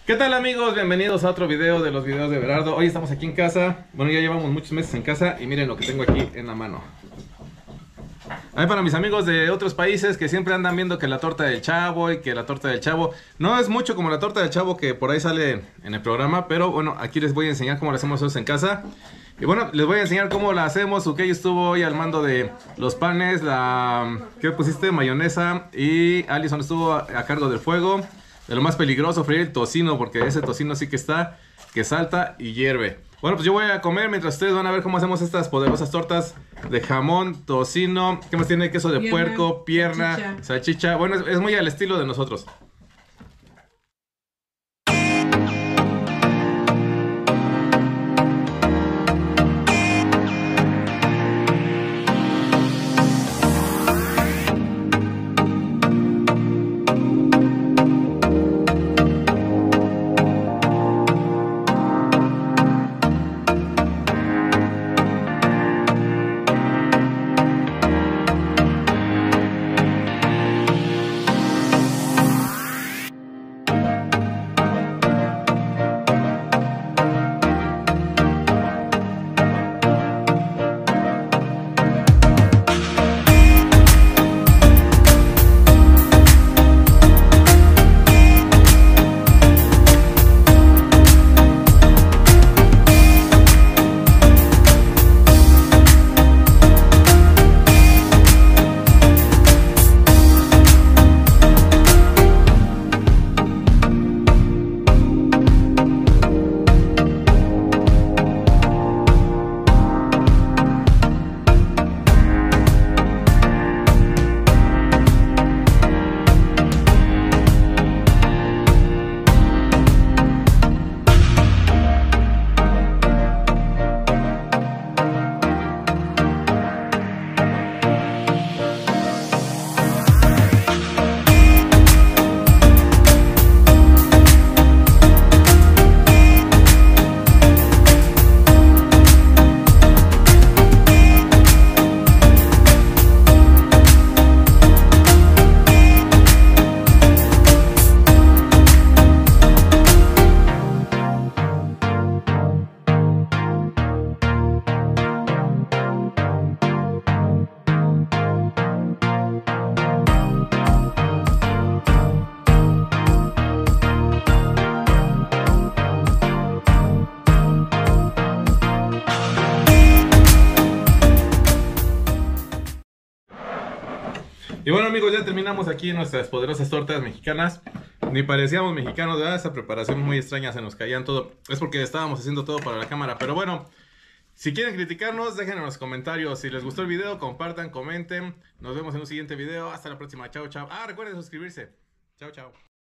¿Qué tal, amigos? Bienvenidos a otro video de los videos de Berardo. Hoy estamos aquí en casa. Bueno, ya llevamos muchos meses en casa y miren lo que tengo aquí en la mano. Ahí para mis amigos de otros países que siempre andan viendo que la torta del Chavo y que la torta del Chavo no es mucho como la torta del Chavo que por ahí sale en el programa, pero bueno, aquí les voy a enseñar cómo la hacemos nosotros en casa. Y bueno, les voy a enseñar cómo la hacemos. Ukey estuvo hoy al mando de los panes, ¿qué pusiste? Mayonesa, y Alison estuvo a cargo del fuego. De lo más peligroso, freír el tocino, porque ese tocino sí que está, que salta y hierve. Bueno, pues yo voy a comer mientras ustedes van a ver cómo hacemos estas poderosas tortas de jamón, tocino. ¿Qué más tiene? Queso de puerco, pierna, salchicha. Bueno, es muy al estilo de nosotros. Y bueno, amigos, ya terminamos aquí nuestras poderosas tortas mexicanas. Ni parecíamos mexicanos, ¿verdad? Esa preparación muy extraña, se nos caían todo. Es porque estábamos haciendo todo para la cámara. Pero bueno, si quieren criticarnos, déjenlo en los comentarios. Si les gustó el video, compartan, comenten. Nos vemos en un siguiente video. Hasta la próxima. Chao, chao. Ah, recuerden suscribirse. Chao, chao.